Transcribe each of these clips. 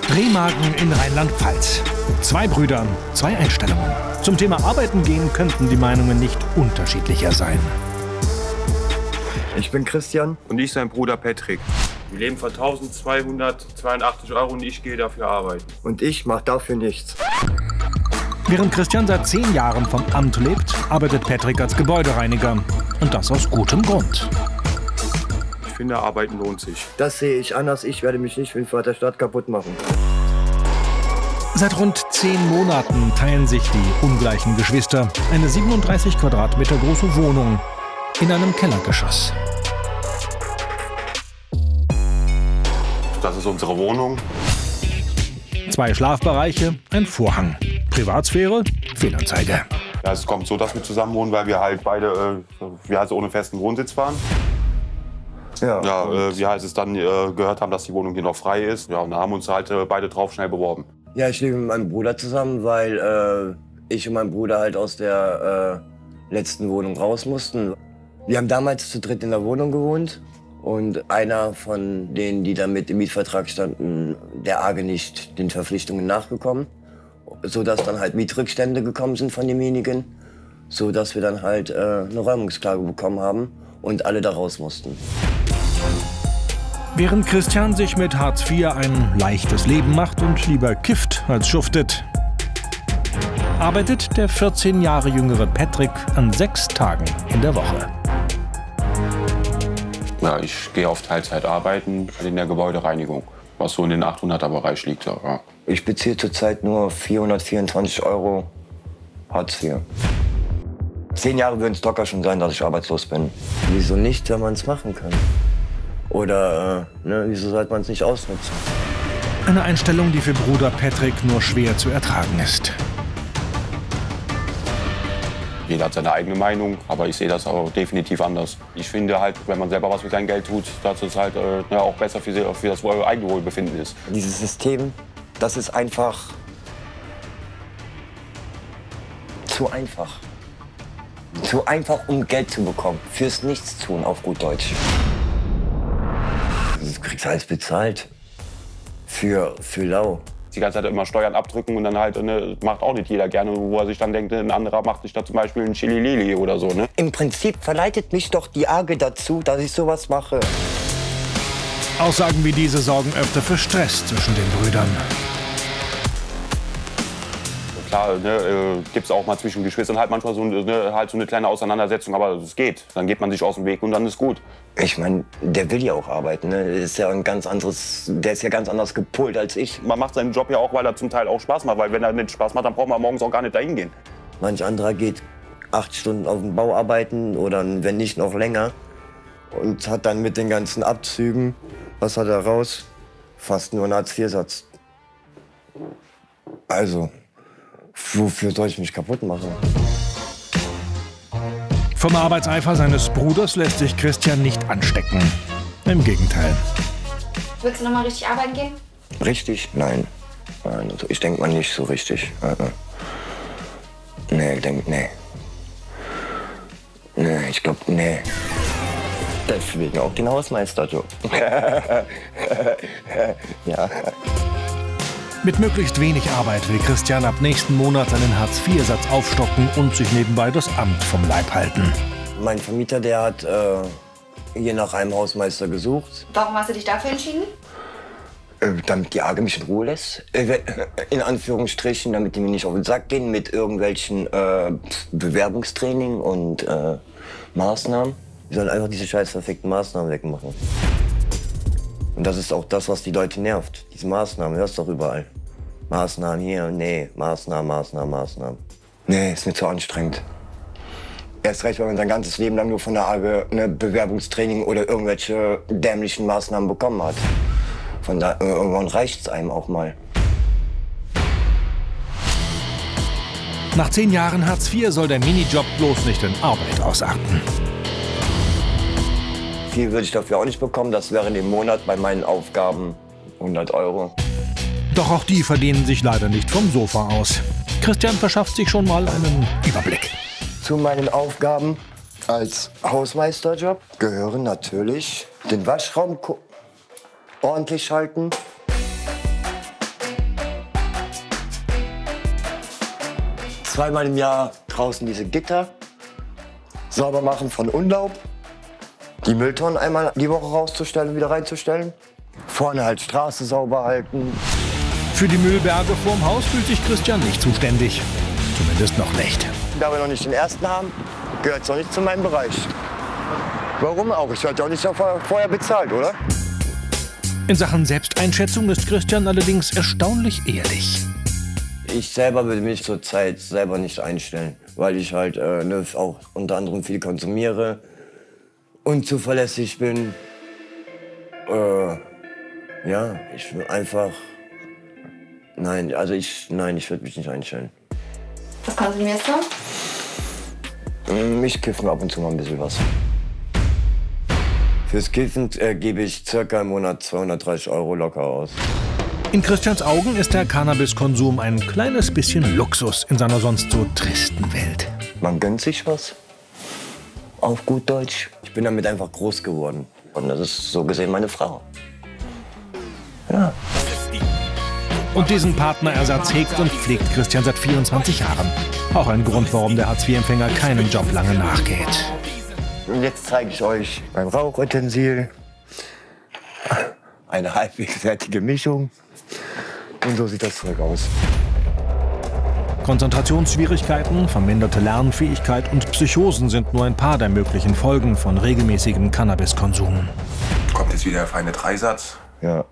Remagen in Rheinland-Pfalz. Zwei Brüder, zwei Einstellungen. Zum Thema Arbeiten gehen könnten die Meinungen nicht unterschiedlicher sein. Ich bin Christian. Und ich sein Bruder Patrick. Wir leben von 1.282 € und ich gehe dafür arbeiten. Und ich mache dafür nichts. Während Christian seit 10 Jahren vom Amt lebt, arbeitet Patrick als Gebäudereiniger. Und das aus gutem Grund. Ich finde, Arbeiten lohnt sich. Das sehe ich anders. Ich werde mich nicht für den Vater Stadt kaputt machen. Seit rund 10 Monaten teilen sich die ungleichen Geschwister eine 37 Quadratmeter große Wohnung in einem Kellergeschoss. Das ist unsere Wohnung. 2 Schlafbereiche, ein Vorhang. Privatsphäre, Fehlanzeige. Ja, es kommt so, dass wir zusammen wohnen, weil wir halt beide ohne festen Wohnsitz waren. Ja, wie heißt es dann, gehört haben, dass die Wohnung hier noch frei ist. Ja, und da haben uns halt beide drauf schnell beworben. Ja, ich lebe mit meinem Bruder zusammen, weil ich und mein Bruder halt aus der letzten Wohnung raus mussten. Wir haben damals zu dritt in der Wohnung gewohnt und einer von denen, die da mit im Mietvertrag standen, der arge nicht den Verpflichtungen nachgekommen, sodass dann halt Mietrückstände gekommen sind von demjenigen, sodass wir dann halt eine Räumungsklage bekommen haben und alle da raus mussten. Während Christian sich mit Hartz IV ein leichtes Leben macht und lieber kifft als schuftet, arbeitet der 14 Jahre jüngere Patrick an 6 Tagen in der Woche. Ja, ich gehe auf Teilzeit arbeiten in der Gebäudereinigung, was so in den 800er-Bereich liegt. Ja. Ich beziehe zurzeit nur 424 € Hartz IV. 10 Jahre würden es locker schon sein, dass ich arbeitslos bin. Wieso nicht, wenn man es machen kann? Oder wieso sollte man es nicht ausnutzen? Eine Einstellung, die für Bruder Patrick nur schwer zu ertragen ist. Jeder hat seine eigene Meinung, aber ich sehe das auch definitiv anders. Ich finde halt, wenn man selber was mit seinem Geld tut, dass es halt auch besser für das eigene Wohlbefinden ist. Dieses System, das ist einfach zu einfach. Zu einfach, um Geld zu bekommen. Fürs Nichtstun, auf gut Deutsch. Du kriegst alles bezahlt. Für lau. Die ganze Zeit immer Steuern abdrücken und dann halt, macht auch nicht jeder gerne, wo er sich dann denkt, ein anderer macht sich da zum Beispiel ein Chili-Lili oder so, ne? Im Prinzip verleitet mich doch die Arge dazu, dass ich sowas mache. Aussagen wie diese sorgen öfter für Stress zwischen den Brüdern. Klar, gibt es auch mal zwischen Geschwistern halt manchmal so eine kleine Auseinandersetzung, aber es geht. Dann geht man sich aus dem Weg und dann ist gut. Ich meine, der will ja auch arbeiten, ne? Der ist ja ganz anders gepolt als ich. Man macht seinen Job ja auch, weil er zum Teil auch Spaß macht, weil wenn er nicht Spaß macht, dann braucht man morgens auch gar nicht dahin gehen. Manch anderer geht 8 Stunden auf dem Bau arbeiten oder wenn nicht noch länger und hat dann mit den ganzen Abzügen, was hat er raus? Fast nur einen Hartz-IV-Satz. Also, wofür soll ich mich kaputt machen? Vom Arbeitseifer seines Bruders lässt sich Christian nicht anstecken. Im Gegenteil. Willst du noch mal richtig arbeiten gehen? Richtig? Nein. Nein, also ich denke mal nicht so richtig. Nee, ich glaube, nee. Deswegen auch den Hausmeisterjob. Ja. Mit möglichst wenig Arbeit will Christian ab nächsten Monat seinen Hartz-IV-Satz aufstocken und sich nebenbei das Amt vom Leib halten. Mein Vermieter, der hat hier nach einem Hausmeister gesucht. Warum hast du dich dafür entschieden? Damit die Arge mich in Ruhe lässt. In Anführungsstrichen, damit die mir nicht auf den Sack gehen mit irgendwelchen Bewerbungstraining und Maßnahmen. Die sollen einfach diese scheiß verfickten Maßnahmen wegmachen. Und das ist auch das, was die Leute nervt. Diese Maßnahmen, hörst du doch überall. Maßnahmen hier, nee, Maßnahmen. Nee, ist mir zu anstrengend. Erst recht, weil man sein ganzes Leben lang nur von der AGE Bewerbungstraining oder irgendwelche dämlichen Maßnahmen bekommen hat. Von da irgendwann reicht's einem auch mal. Nach 10 Jahren Hartz IV soll der Minijob bloß nicht in Arbeit ausarten. Viel würde ich dafür auch nicht bekommen. Das wäre im Monat bei meinen Aufgaben 100 €. Doch auch die verdienen sich leider nicht vom Sofa aus. Christian verschafft sich schon mal einen Überblick. Zu meinen Aufgaben als Hausmeisterjob gehören natürlich den Waschraum ordentlich halten, zweimal im Jahr draußen diese Gitter sauber machen von Unlaub. Die Mülltonnen einmal die Woche rauszustellen und wieder reinzustellen. Vorne halt Straße sauber halten. Für die Müllberge vorm Haus fühlt sich Christian nicht zuständig. Zumindest noch nicht. Da wir noch nicht den ersten haben, gehört es noch nicht zu meinem Bereich. Warum auch? Ich werde auch nicht vorher bezahlt, oder? In Sachen Selbsteinschätzung ist Christian allerdings erstaunlich ehrlich. Ich selber würde mich zurzeit selber nicht einstellen, weil ich halt auch unter anderem viel konsumiere, unzuverlässig bin. Ja, ich will einfach... Nein, ich würde mich nicht einstellen. Was konsumierst du? Ich kiffe mir ab und zu mal ein bisschen was. Fürs Kiffen gebe ich circa im Monat 230 € locker aus. In Christians Augen ist der Cannabiskonsum ein kleines bisschen Luxus in seiner sonst so tristen Welt. Man gönnt sich was. Auf gut Deutsch. Ich bin damit einfach groß geworden. Und das ist so gesehen meine Frau. Ja. Und diesen Partnerersatz hegt und pflegt Christian seit 24 Jahren. Auch ein Grund, warum der Hartz-IV-Empfänger keinem Job lange nachgeht. Und jetzt zeige ich euch mein Rauchutensil. Eine halbwegs fertige Mischung. Und so sieht das Zeug aus. Konzentrationsschwierigkeiten, verminderte Lernfähigkeit und Psychosen sind nur ein paar der möglichen Folgen von regelmäßigem Cannabiskonsum. Kommt jetzt wieder der feine Dreisatz? Ja.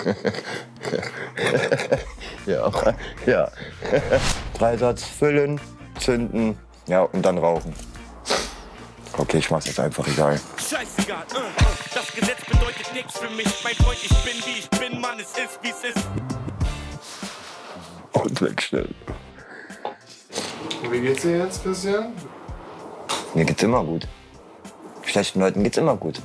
Ja. Dreisatz füllen, zünden, ja, und dann rauchen. Okay, ich mach's jetzt einfach egal. Scheißegal, das Gesetz bedeutet nichts für mich. Mein Freund, ich bin wie ich bin, Mann, es ist wie es ist. Und weg schnell. Wie geht's dir jetzt, Christian? Mir geht's immer gut. Schlechten Leuten geht's immer gut.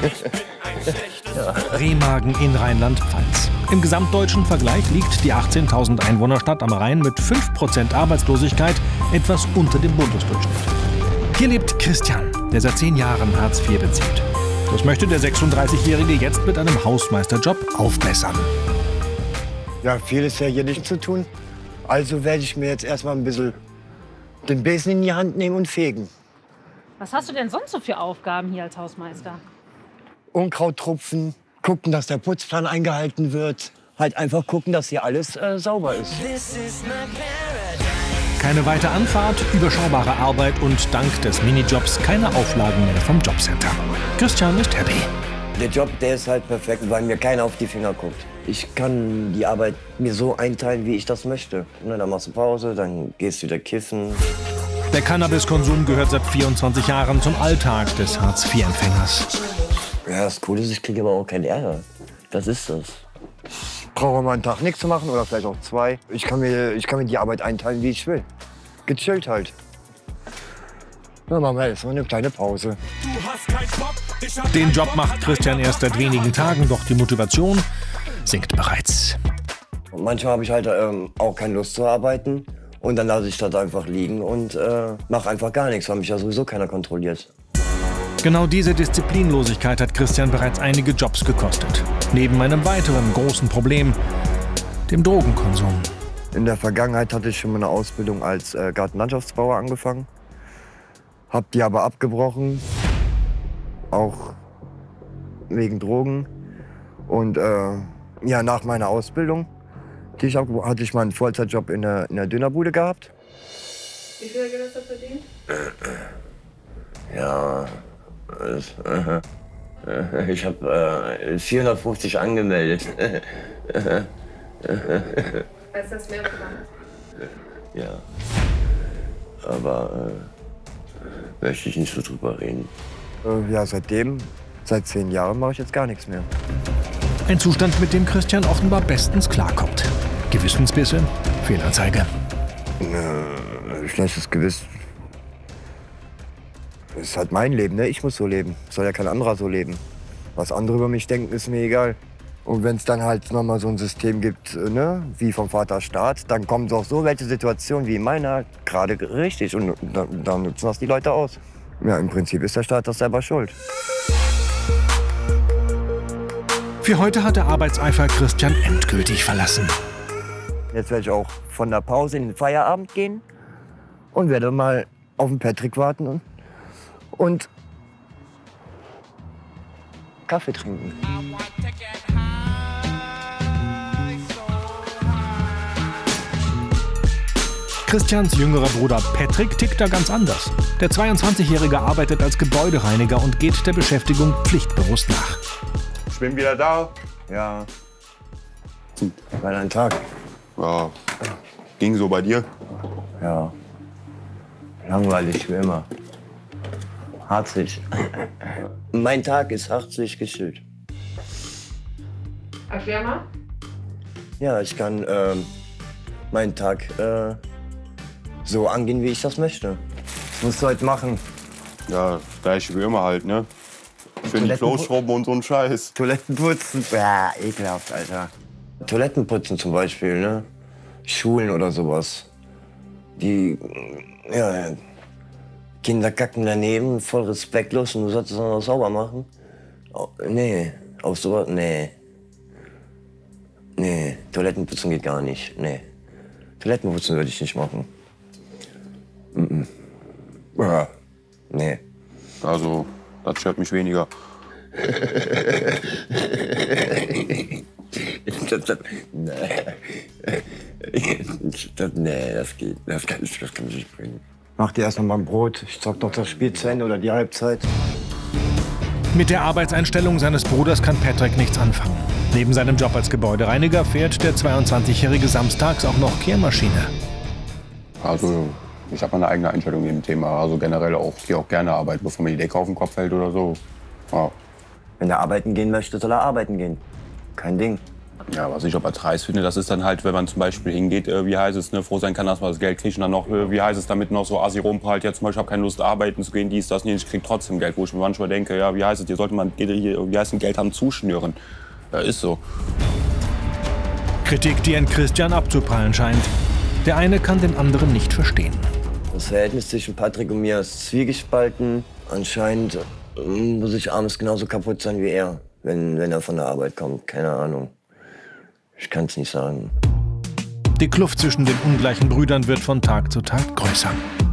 Remagen in Rheinland-Pfalz. Im gesamtdeutschen Vergleich liegt die 18.000 Einwohnerstadt am Rhein mit 5% Arbeitslosigkeit etwas unter dem Bundesdurchschnitt. Hier lebt Christian, der seit 10 Jahren Hartz IV bezieht. Das möchte der 36-Jährige jetzt mit einem Hausmeisterjob aufbessern. Ja, viel ist ja hier nicht zu tun. Also werde ich mir jetzt erstmal ein bisschen den Besen in die Hand nehmen und fegen. Was hast du denn sonst so für Aufgaben hier als Hausmeister? Unkraut tupfen, gucken, dass der Putzplan eingehalten wird. Halt einfach gucken, dass hier alles sauber ist. Keine weite Anfahrt, überschaubare Arbeit und dank des Minijobs keine Auflagen mehr vom Jobcenter. Christian ist happy. Der Job, der ist halt perfekt, weil mir keiner auf die Finger guckt. Ich kann die Arbeit mir so einteilen, wie ich das möchte. Dann machst du Pause, dann gehst du wieder kiffen. Der Cannabiskonsum gehört seit 24 Jahren zum Alltag des Hartz-IV-Empfängers. Ja, das Coole ist, ich kriege aber auch keinen Ärger. Das ist das. Ich brauche mal einen Tag nichts zu machen oder vielleicht auch 2. Ich kann mir die Arbeit einteilen, wie ich will. Gechillt halt. Dann machen wir jetzt mal eine kleine Pause. Den Job macht Christian erst seit wenigen Tagen, doch die Motivation sinkt bereits. Und manchmal habe ich halt auch keine Lust zu arbeiten. Und dann lasse ich das einfach liegen und mache einfach gar nichts, weil mich ja sowieso keiner kontrolliert. Genau diese Disziplinlosigkeit hat Christian bereits einige Jobs gekostet. Neben einem weiteren großen Problem, dem Drogenkonsum. In der Vergangenheit hatte ich schon mal eine Ausbildung als Gartenlandschaftsbauer angefangen. Hab die aber abgebrochen, auch wegen Drogen. Und ja, nach meiner Ausbildung hatte ich mal einen Vollzeitjob in der Dönerbude gehabt. Wie viel hast du verdient? Ja, ich habe 450 angemeldet. Weißt du das mehr gemacht? Ja, aber möchte ich nicht so drüber reden. Ja, seit 10 Jahren mache ich jetzt gar nichts mehr. Ein Zustand, mit dem Christian offenbar bestens klarkommt. Gewissensbisse, Fehlanzeige. Schlechtes Gewissen. Das ist halt mein Leben, ne? Ich muss so leben. Soll ja kein anderer so leben. Was andere über mich denken, ist mir egal. Und wenn es dann halt nochmal so ein System gibt, ne, wie vom Vaterstaat, dann kommen auch so welche Situationen wie in meiner gerade richtig. Und dann nutzen das die Leute aus. Ja, im Prinzip ist der Staat das selber schuld. Für heute hat der Arbeitseifer Christian endgültig verlassen. Jetzt werde ich auch von der Pause in den Feierabend gehen. und werde mal auf den Patrick warten und Kaffee trinken. Christians jüngerer Bruder Patrick tickt da ganz anders. Der 22-Jährige arbeitet als Gebäudereiniger und geht der Beschäftigung pflichtbewusst nach. Ich bin wieder da. Ja. War ein Tag. Ja, ging so bei dir? Ja. Langweilig wie immer. Harzig. Mein Tag ist harzig geschüttet. Erklär mal. Ja, ich kann meinen Tag so angehen, wie ich das möchte. Was musst du heute machen? Ja, gleich wie immer halt, ne? Schön die Klos schrubben und so ein Scheiß. Toiletten putzen? Ja, ekelhaft, Alter. Toiletten putzen zum Beispiel, ne? Schulen oder sowas. Die, ja, Kinder kacken daneben, voll respektlos und du sollst es dann noch sauber machen? Oh, nee, auf sowas, nee. Nee, Toilettenputzen geht gar nicht, nee. Toilettenputzen würde ich nicht machen. Ja. Nee. Also, das stört mich weniger. Nee, das geht. Das kann ich nicht bringen. Mach dir erst noch mal ein Brot. Ich zock doch das Spiel zu Ende oder die Halbzeit. Mit der Arbeitseinstellung seines Bruders kann Patrick nichts anfangen. Neben seinem Job als Gebäudereiniger fährt der 22-Jährige samstags auch noch Kehrmaschine. Also, ich habe meine eigene Einstellung in dem Thema. Also generell auch, ich gehe auch gerne arbeiten, bevor mir die Decke auf den Kopf fällt oder so. Ja. Wenn er arbeiten gehen möchte, soll er arbeiten gehen. Kein Ding. Ja, was ich aber dreist finde, das ist dann halt, wenn man zum Beispiel hingeht, wie heißt es, ne, froh sein kann, dass man das Geld kriegt und dann noch, wie heißt es, damit noch so assi rumprallt, ja zum Beispiel, ich habe keine Lust arbeiten zu gehen, dies, das, nee, ich krieg trotzdem Geld, wo ich mir manchmal denke, ja, wie heißt es, hier sollte man, wie heißt es, Geld haben zuschnüren. Ja, ist so. Kritik, die an Christian abzuprallen scheint. Der eine kann den anderen nicht verstehen. Das Verhältnis zwischen Patrick und mir ist zwiegespalten. Anscheinend muss ich abends genauso kaputt sein wie er, wenn er von der Arbeit kommt. Keine Ahnung. Ich kann's nicht sagen. Die Kluft zwischen den ungleichen Brüdern wird von Tag zu Tag größer.